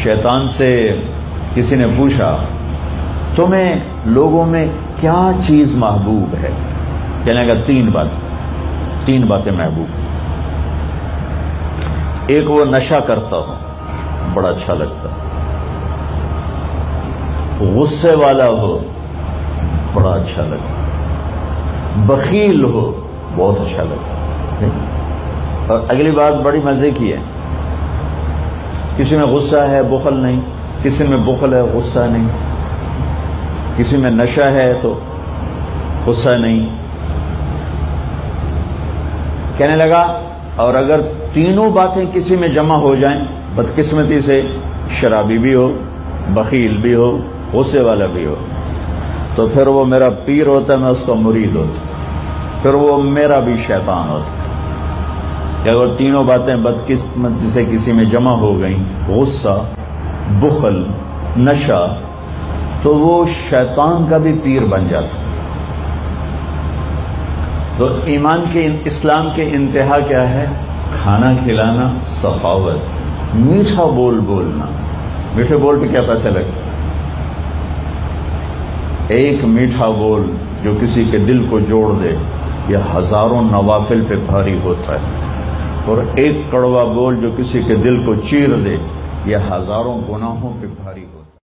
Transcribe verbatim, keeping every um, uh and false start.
شیطان سے کسی نے پوچھا تمہیں لوگوں میں کیا چیز محبوب ہے؟ کہنے لگا تین بات تین باتیں محبوب. ایک وہ نشہ کرتا ہو، بڑا اچھا لگتا، غصے والا ہو، بڑا اچھا لگتا، بخیل ہو، بہت اچھا لگتا. اور اگلی بات بڑی مزے کی ہے، کسی میں غصہ ہے بخل نہیں، کسی میں بخل ہے غصہ نہیں، کسی میں نشہ ہے تو غصہ نہیں. کہنے لگا اور اگر تینوں باتیں کسی میں جمع ہو جائیں، بدقسمتی سے شرابی بھی ہو، بخیل بھی ہو، غصے والا بھی ہو، تو پھر وہ میرا پیر ہوتا ہے، میں اس کا مرید ہوتا، پھر وہ میرا بھی شیطان ہوتا. کہ اگر تینوں باتیں بدقسمتی سے کسی میں جمع ہو گئیں، غصہ، بخل، نشہ، تو وہ شیطان کا بھی پیر بن جاتا. تو ایمان کے اسلام کے انتہا کیا ہے؟ کھانا کھلانا، سخاوت، میٹھا بول بولنا. میٹھے بول پہ کیا پیسے لگتے؟ ایک میٹھا بول جو کسی کے دل کو جوڑ دے یہ ہزاروں نوافل پہ بھاری ہوتا ہے، اور ایک کڑوا بول جو کسی کے دل کو چیر دے یہ ہزاروں گناہوں پہ بھاری ہوتا ہے.